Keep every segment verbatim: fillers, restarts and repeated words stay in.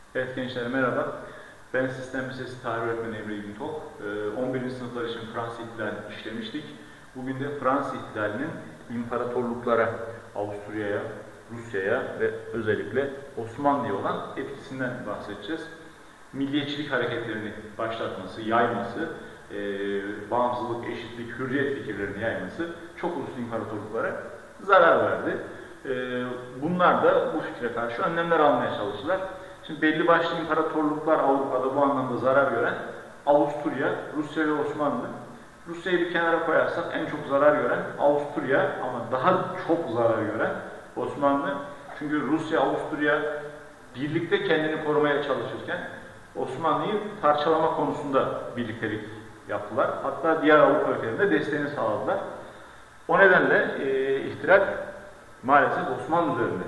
Evet gençler merhaba. Ben Sistem Lisesi Tarih Öğretmeni Emre İbntok. on birinci sınıflar için Fransız İhtilali'ni işlemiştik. Bugün de Fransız İhtilali'nin imparatorluklara, Avusturya'ya, Rusya'ya ve özellikle Osmanlı'ya olan etkisinden bahsedeceğiz. Milliyetçilik hareketlerini başlatması, yayması, e, bağımsızlık, eşitlik, hürriyet fikirlerini yayması çok uluslu imparatorluklara zarar verdi. E, bunlar da bu fikre karşı önlemler almaya çalıştılar. Şimdi belli başlı imparatorluklar Avrupa'da bu anlamda zarar gören Avusturya, Rusya ve Osmanlı. Rusya'yı bir kenara koyarsak en çok zarar gören Avusturya ama daha çok zarar gören Osmanlı. Çünkü Rusya, Avusturya birlikte kendini korumaya çalışırken Osmanlı'yı parçalama konusunda birliktelik yaptılar. Hatta diğer Avrupa ülkelerinde desteğini sağladılar. O nedenle e, ihtilal maalesef Osmanlı üzerinde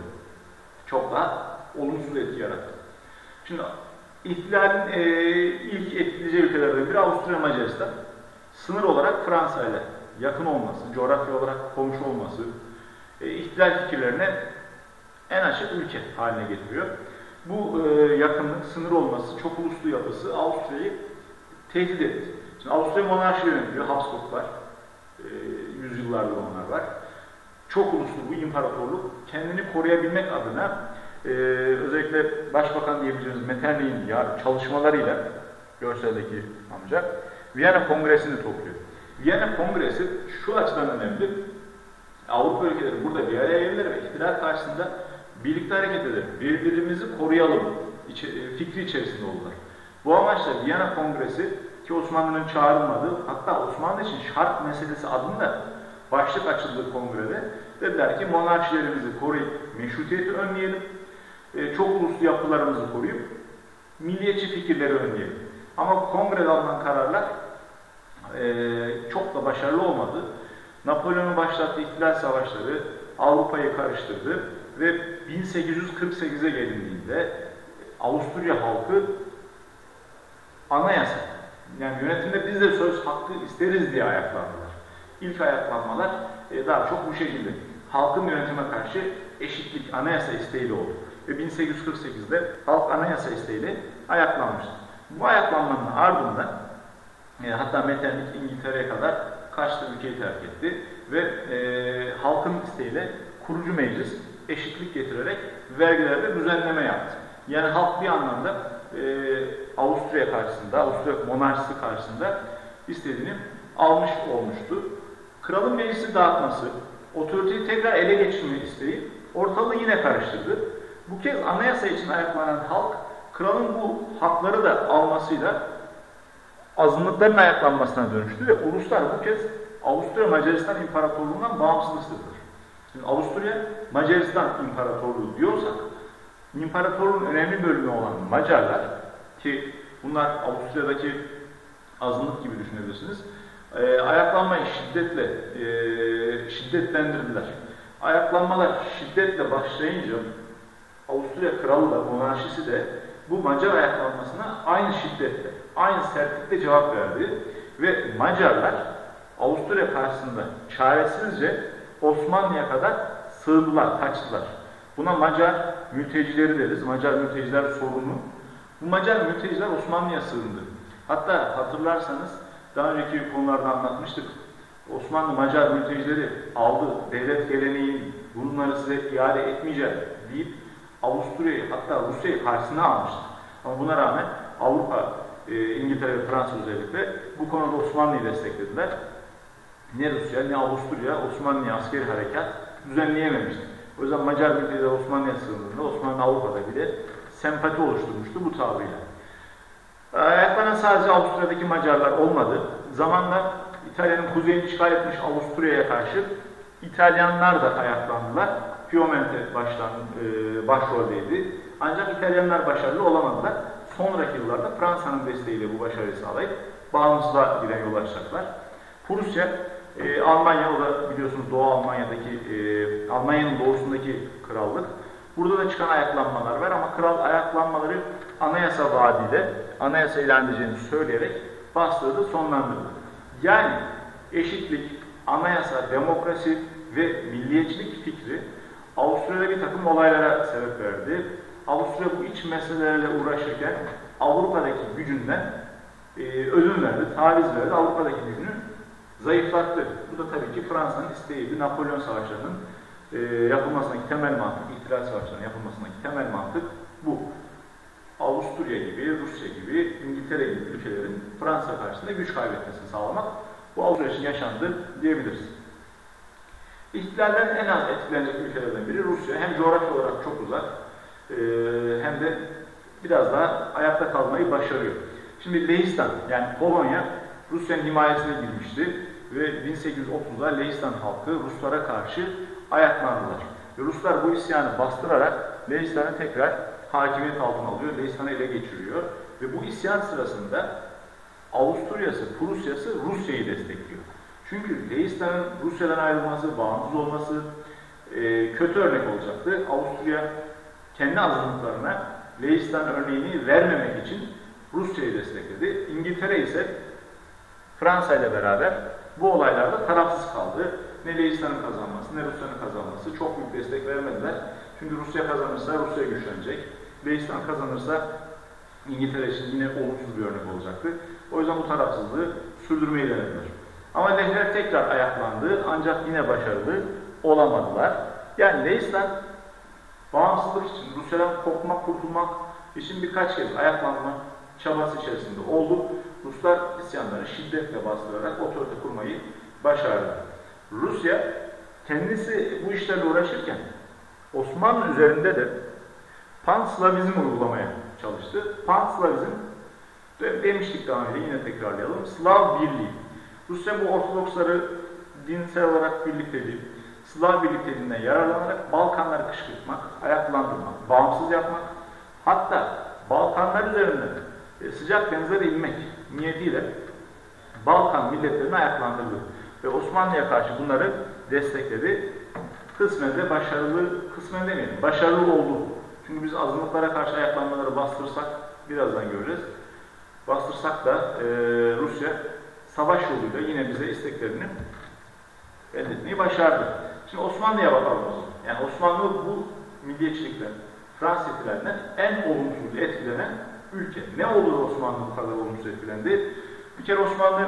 çok daha olumsuz etki yarattı. Şimdi ihtilalin e, ilk etkileyeceği ülkelerden biri Avusturya Macaristan. Sınır olarak Fransa ile yakın olması, coğrafya olarak komşu olması, e, ihtilal fikirlerine en açık ülke haline getiriyor. Bu e, yakınlık, sınır olması, çok uluslu yapısı Avusturya'yı tehdit etti. Şimdi Avusturya monarşi yönetiliyor, Habsburglar, e, yüzyıllardır onlar var. Çok uluslu bu imparatorluk kendini koruyabilmek adına Ee, özellikle Başbakan diyebileceğimiz Metternich'in çalışmalarıyla, görseldeki amca, Viyana Kongresi'ni topluyor. Viyana Kongresi şu açıdan önemli, Avrupa ülkeleri burada bir araya gelirler ve ihtilal karşısında birlikte hareket eder, birbirimizi koruyalım fikri içerisinde oldular. Bu amaçla Viyana Kongresi, ki Osmanlı'nın çağrılmadığı, hatta Osmanlı için şart meselesi adında başlık açıldığı kongrede, dediler ki monarşilerimizi koruyup meşrutiyeti önleyelim, çok uluslu yapılarımızı koruyup milliyetçi fikirleri önleyelim. Ama kongrede alınan kararlar e, çok da başarılı olmadı. Napolyon'un başlattığı ihtilal savaşları Avrupa'yı karıştırdı ve bin sekiz yüz kırk sekize gelindiğinde Avusturya halkı anayasa, yani yönetimde biz de söz hakkı isteriz diye ayaklandılar. İlk ayaklanmalar e, daha çok bu şekilde. Halkın yönetime karşı eşitlik, anayasa isteğiyle oldu. Ve bin sekiz yüz kırk sekizde halk anayasa isteğiyle ayaklanmıştı. Bu ayaklanmanın ardından e, hatta Metternich İngiltere'ye kadar kaçtı, ülkeyi terk etti ve e, halkın isteğiyle kurucu meclis eşitlik getirerek vergilerde düzenleme yaptı. Yani halk bir anlamda e, Avusturya karşısında, Avusturya monarşisi karşısında istediğini almış olmuştu. Kralın meclisi dağıtması, otoriteyi tekrar ele geçirme isteği ortalığı yine karıştırdı. Bu kez anayasa için ayaklanan halk, kralın bu hakları da almasıyla azınlıkların ayaklanmasına dönüştü ve uluslar bu kez Avusturya Macaristan İmparatorluğu'ndan bağımsız istediler. Şimdi Avusturya Macaristan İmparatorluğu diyorsak, imparatorluğun önemli bölümü olan Macarlar, ki bunlar Avusturya'daki azınlık gibi düşünebilirsiniz, e, ayaklanmayı şiddetle e, şiddetlendirdiler. Ayaklanmalar şiddetle başlayınca Avusturya kralı da, monarşisi de bu Macar ayaklanmasına aynı şiddetle, aynı sertlikle cevap verdi ve Macarlar Avusturya karşısında çaresizce Osmanlı'ya kadar sığındılar, kaçtılar. Buna Macar mültecileri deriz, Macar mülteciler sorunu. Bu Macar mülteciler Osmanlı'ya sığındı. Hatta hatırlarsanız daha önceki konularda anlatmıştık. Osmanlı Macar mültecileri aldı, devlet geleneği bunları size iade etmeyeceğim deyip Avusturya'yı hatta Rusya'yı karşısına almıştı. Ama buna rağmen Avrupa, e, İngiltere ve Fransa özellikle bu konuda Osmanlı'yı desteklediler. Ne Rusya ne Avusturya Osmanlı'ya askeri harekat düzenleyememişti. O yüzden Macar mülteciler Osmanlı'ya sığındığında Osmanlı Avrupa'da bile sempati oluşturmuştu bu tavrıyla. Ayaklanan sadece Avusturya'daki Macarlar olmadı. Zamanla İtalya'nın kuzeyini işgal etmiş Avusturya'ya karşı İtalyanlar da ayaklandılar. Piemonte baştan, e, başroldeydi. Ancak İtalyanlar başarılı olamadılar. Sonraki yıllarda Fransa'nın desteğiyle bu başarıyı sağlayıp bağımsızlığa giden yol açacaklar. Prusya, e, Almanya, o da biliyorsunuz Doğu Almanya'daki, e, Almanya'nın doğusundaki krallık. Burada da çıkan ayaklanmalar var ama kral ayaklanmaları anayasa vaadiyle, anayasa ilan edeceğini söyleyerek bastırdı, sonlandırdı. Yani eşitlik, anayasa, demokrasi ve milliyetçilik fikri Avusturya'da bir takım olaylara sebep verdi. Avusturya bu iç meselelerle uğraşırken Avrupa'daki gücünden e, ödün verdi, taviz verdi, Avrupa'daki gücünü zayıflattı. Bu da tabii ki Fransa'nın isteğiydi. Napolyon Savaşları'nın e, yapılmasındaki temel mantık, İhtilal Savaşları'nın yapılmasındaki temel mantık bu. Avusturya gibi, Rusya gibi, İngiltere gibi ülkelerin Fransa karşısında güç kaybetmesini sağlamak, bu Avusturya için yaşandı diyebiliriz. İhtilalden en az etkilenecek ülkelerden biri Rusya. Hem coğrafi olarak çok uzak, e, hem de biraz daha ayakta kalmayı başarıyor. Şimdi Lehistan, yani Polonya, Rusya'nın himayesine girmişti ve bin sekiz yüz otuzda Lehistan halkı Ruslara karşı ayaklandılar. Ve Ruslar bu isyanı bastırarak Lehistan'ı tekrar hakimiyet altına alıyor, Lehistan'ı ele geçiriyor ve bu isyan sırasında Avusturya'sı, Prusya'sı Rusya'yı destekliyor. Çünkü Lehistan'ın Rusya'dan ayrılması, bağımsız olması e, kötü örnek olacaktı. Avusturya kendi azınlıklarına Lehistan örneğini vermemek için Rusya'yı destekledi. İngiltere ise Fransa ile beraber bu olaylarda tarafsız kaldı. Ne Lehistan'ın kazanması, ne Rusya'nın kazanması çok büyük destek veremediler. Çünkü Rusya kazanırsa Rusya güçlenecek. Lehistan kazanırsa İngiltere için yine olumsuz bir örnek olacaktı. O yüzden bu tarafsızlığı sürdürmeyi denediler. Ama Lehler tekrar ayaklandı ancak yine başarılı olamadılar. Yani Lehistan bağımsızlık için Rusya'dan kopmak, kurtulmak için birkaç kez ayaklanma çabası içerisinde oldu. Ruslar isyanları şiddetle bastırarak otorite kurmayı başardı. Rusya kendisi bu işlerle uğraşırken Osmanlı üzerinde de Pan-Slavizm uygulamaya çalıştı. Pan-Slavizm demiştik daha önce, yine tekrarlayalım. Slav Birliği. Rusya bu Ortodoksları dinsel olarak birlikteliği, Slav birlikteliğinden yararlanarak Balkanları kışkırtmak, ayaklandırmak, bağımsız yapmak, hatta Balkanlar üzerinden sıcak denizlere inmek niyetiyle Balkan milletlerini ayaklandırdı. Ve Osmanlı'ya karşı bunları destekledi. Kısmen de başarılı, kısmen demeyelim, başarılı oldu. Çünkü biz azınlıklara karşı ayaklanmaları bastırsak, birazdan göreceğiz, bastırsak da e, Rusya savaş yoluyla yine bize isteklerini elde etmeyi başardı. Şimdi Osmanlı'ya bakalım o zaman. Yani Osmanlı bu milliyetçilikten, Fransız ihtilalinden en olumsuz etkilenen ülke. Ne olur Osmanlı bu kadar olumsuz etkilendi? Bir kere Osmanlı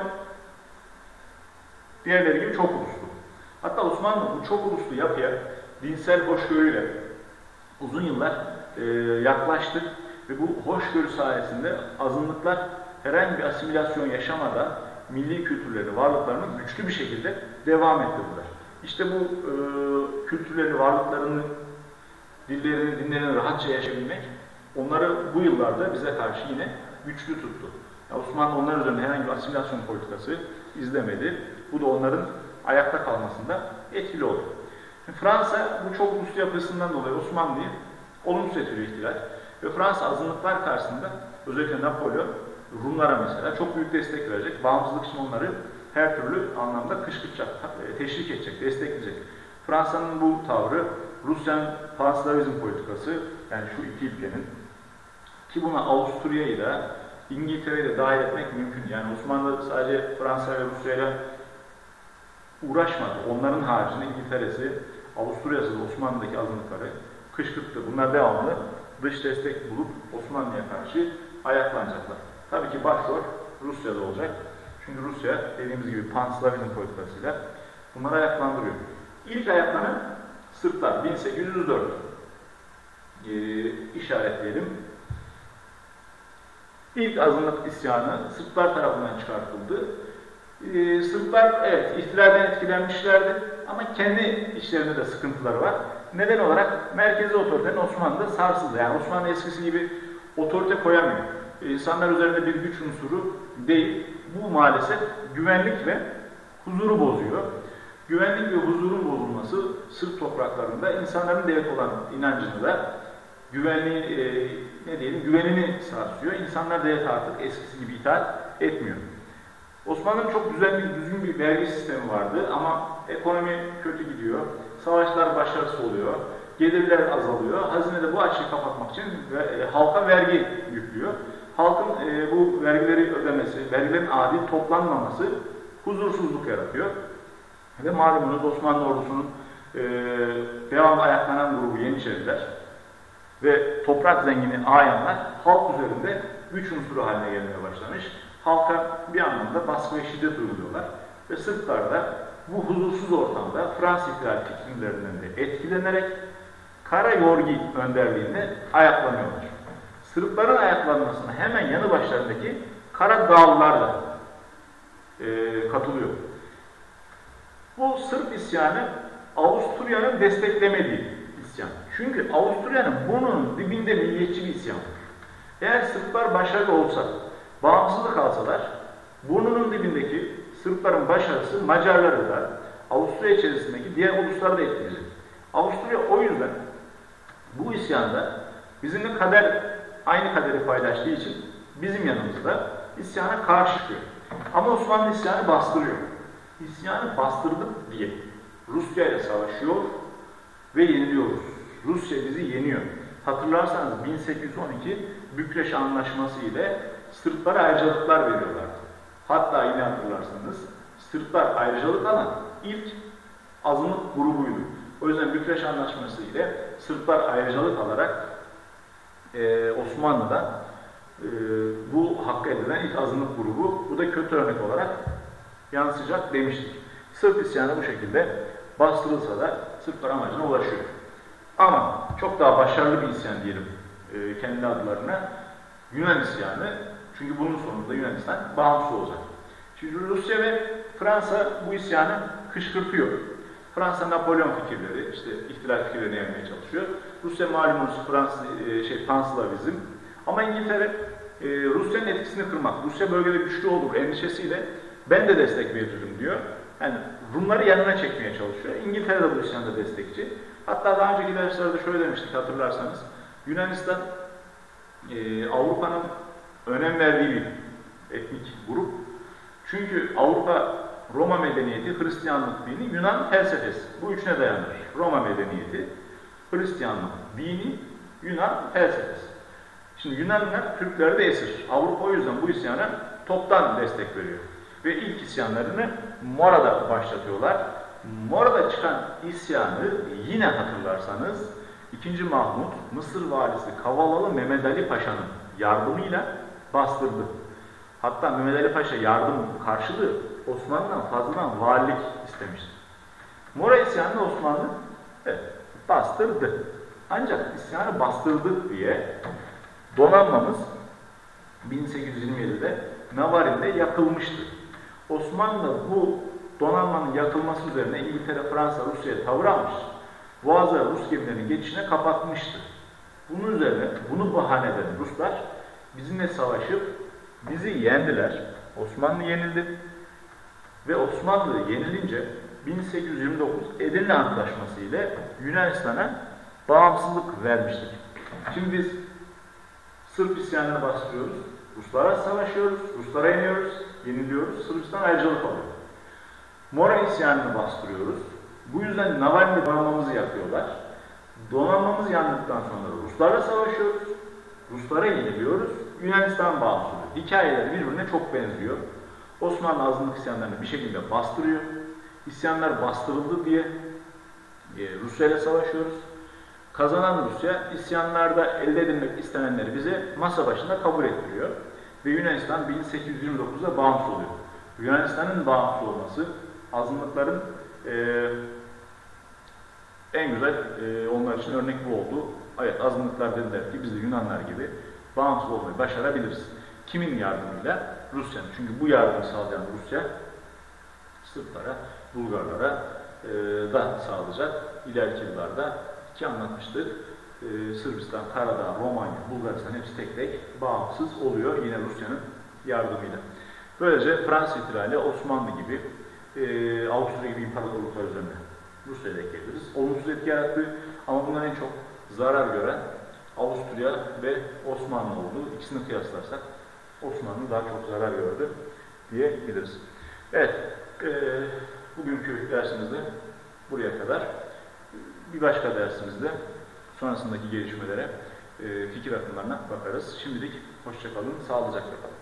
diğerleri gibi çok uluslu. Hatta Osmanlı bu çok uluslu yapıya dinsel hoşgörüyle uzun yıllar e, yaklaştı ve bu hoşgörü sayesinde azınlıklar herhangi bir asimilasyon yaşamadan milli kültürleri, varlıklarını güçlü bir şekilde devam ettirdiler. İşte bu e, kültürleri, varlıklarını, dillerini, dinlerini rahatça yaşayabilmek onları bu yıllarda bize karşı yine güçlü tuttu. Yani Osmanlı onlar üzerinde herhangi bir asimilasyon politikası izlemedi. Bu da onların ayakta kalmasında etkili oldu. Fransa bu çok uluslu yapısından dolayı Osmanlı'yı olumsuz etkiliyor ihtilal. Ve Fransa azınlıklar karşısında özellikle Napolyon, Rumlara mesela çok büyük destek verecek. Bağımsızlık için onları her türlü anlamda kışkırtacak, teşvik edecek, destekleyecek. Fransa'nın bu tavrı Rusya'nın Pan-Slavizm politikası, yani şu iki ülkenin, ki buna Avusturya'yı da İngiltere'yi de dahil etmek mümkün. Yani Osmanlı sadece Fransa ve Rusya'yla uğraşmadı. Onların haricinde İngiltere'si, Avusturya'sı da Osmanlı'daki azınlıkları kışkırttı. Bunlar devamlı dış destek bulup Osmanlı'ya karşı ayaklanacaklar. Tabii ki başrol Rusya'da olacak. Çünkü Rusya dediğimiz gibi Pan-Slavizm politikasıyla bunları ayaklandırıyor. İlk ayaklanan Sırplar bin sekiz yüz dört ee, işaretleyelim. İlk azınlık isyanı Sırplar tarafından çıkartıldı. Ee, Sırplar evet ihtilalden etkilenmişlerdi ama kendi işlerinde de sıkıntıları var. Neden olarak merkezi otoritenin Osmanlı'da sarsıldı. Yani Osmanlı eskisi gibi otorite koyamıyor. Ee, insanlar üzerinde bir güç unsuru değil. Bu maalesef güvenlik ve huzuru bozuyor. Güvenlik ve huzurun bozulması Sırp topraklarında insanların devlet olan inancını da güvenliği, e, ne diyelim, güvenini sarsıyor. İnsanlar devlet artık eskisi gibi itaat etmiyor. Osmanlı'nın çok düzenli, düzgün bir vergi sistemi vardı ama ekonomi kötü gidiyor. Savaşlar başarısız oluyor. Gelirler azalıyor. Hazine de bu açığı kapatmak için e, halka vergi yüklüyor. Halkın e, bu vergileri ödemesi, vergilerin adil toplanmaması huzursuzluk yaratıyor. Ve malumunuz Osmanlı ordusunun e, devamlı ayaklanan grubu Yeniçeriler ve toprak zengini ayanlar halk üzerinde güç unsuru haline gelmeye başlamış. Halka bir anlamda baskı ve şiddet uyguluyorlar. Ve Sırplar da bu huzursuz ortamda Fransız ihtilal fikirlerinden de etkilenerek Karayorgi önderliğinde ayaklanıyorlar. Sırpların ayaklanmasına hemen yanı başlarındaki Karadağlılar da e, katılıyor. Bu Sırp isyanı Avusturya'nın desteklemediği isyan. Çünkü Avusturya'nın burnunun dibinde milliyetçi bir isyan var. Eğer Sırplar başarılı olsa, bağımsızlık alsalar, burnunun dibindeki Sırpların başarısı Macarları da, Avusturya içerisindeki diğer ulusları da etkileyecek. Avusturya o yüzden bu isyanda bizimle kader, aynı kaderi paylaştığı için bizim yanımızda isyana karşı çıkıyor. Ama Osmanlı isyanı bastırıyor. İsyanı bastırdık diye Rusya ile savaşıyor ve yeniliyoruz. Rusya bizi yeniyor. Hatırlarsanız bin sekiz yüz on iki Bükreş Anlaşması ile Sırplara ayrıcalıklar veriyorlardı. Hatta yine hatırlarsanız Sırplar ayrıcalık alan ilk azınlık grubuydu. O yüzden Bükreş Anlaşması ile Sırplar ayrıcalık alarak e, Osmanlı'da e, bu hakkı edilen ilk azınlık grubu, bu da kötü örnek olarak yansıyacak demiştik. Sırp isyanı bu şekilde bastırılsa da Sırplar amacına ulaşıyor. Ama çok daha başarılı bir isyan diyelim e, kendi adlarına. Yunan isyanı, çünkü bunun sonunda Yunanistan bağımsız olacak. Şimdi Rusya ve Fransa bu isyanı kışkırtıyor. Fransa Napolyon fikirleri, işte ihtilal fikirlerini yapmaya çalışıyor. Rusya malumunuz Fransız e, şey panslavizm. Ama İngiltere e, Rusya'nın etkisini kırmak, Rusya bölgede güçlü olur endişesiyle ben de destek veririm diyor. Yani Rumları yanına çekmeye çalışıyor. İngiltere de bu isyanda destekçi. Hatta daha önceki derslerde şöyle demiştik hatırlarsanız. Yunanistan e, Avrupa'nın önem verdiği bir etnik grup. Çünkü Avrupa Roma medeniyeti, Hristiyanlık dini, Yunan felsefesi. Bu üçüne dayanır. Roma medeniyeti, Hristiyanlık dini, Yunan felsefesi. Şimdi Yunanlılar Türklerde esir. Avrupa o yüzden bu isyana toptan destek veriyor. Ve ilk isyanlarını Mora'da başlatıyorlar. Mora'da çıkan isyanı yine hatırlarsanız ikinci. Mahmut, Mısır valisi Kavalalı Mehmet Ali Paşa'nın yardımıyla bastırdı. Hatta Mehmet Ali Paşa yardım karşılığı Osmanlı'dan fazladan valilik istemişti. Mora isyanını Osmanlı evet, bastırdı. Ancak isyanı bastırdık diye donanmamız bin sekiz yüz yirmi yedide Navarin'de yakılmıştı. Osmanlı bu donanmanın yakılması üzerine İngiltere, Fransa, Rusya'ya tavır almış. Boğaz'a Rus gemilerinin geçişine kapatmıştı. Bunun üzerine bunu bahane eden Ruslar bizimle savaşıp bizi yendiler. Osmanlı yenildi. Ve Osmanlı yenilince bin sekiz yüz yirmi dokuz Edirne Antlaşması ile Yunanistan'a bağımsızlık vermiştik. Şimdi biz Sırp isyanını bastırıyoruz. Ruslara savaşıyoruz. Ruslara yeniyoruz. Yeniliyoruz. Sırbistan ayrıcalık alıyor. Mora isyanını bastırıyoruz. Bu yüzden Navarin'de donanmamızı yakıyorlar. Donanmamız yandıktan sonra Ruslarla savaşıyoruz. Ruslara yeniliyoruz. Yunanistan bağımsız oluyor. Hikayeler birbirine çok benziyor. Osmanlı azınlık isyanlarını bir şekilde bastırıyor. İsyanlar bastırıldı diye e, Rusya ile savaşıyoruz. Kazanan Rusya isyanlarda elde edilmek istenenleri bize masa başında kabul ettiriyor. Ve Yunanistan bin sekiz yüz yirmi dokuzda bağımsız oluyor. Yunanistan'ın bağımsız olması azınlıkların e, en güzel e, onlar için örnek bu oldu. Evet, azınlıklar dediler ki biz de Yunanlar gibi bağımsız olmayı başarabiliriz. Kimin yardımıyla? Rusya'nın. Çünkü bu yardımı sağlayan Rusya Sırplara, Bulgarlara e, da sağlayacak. İleriki yıllarda ki anlatmıştık. E, Sırbistan, Karadağ, Romanya, Bulgaristan hepsi tek tek bağımsız oluyor yine Rusya'nın yardımıyla. Böylece Fransız ihtilali Osmanlı gibi, e, Avusturya gibi imparatorluklar üzerine Rusya'ya ekleyebiliriz. Olumsuz etki yarattı ama bundan en çok zarar gören Avusturya ve Osmanlı oldu. İkisini kıyaslarsak Osmanlı daha çok zarar gördü diyebiliriz. Evet, e, bugünkü dersimizde buraya kadar. Bir başka dersimizde sonrasındaki gelişmelere, e, fikir akımlarına bakarız. Şimdilik hoşça kalın, sağlıcakla kalın.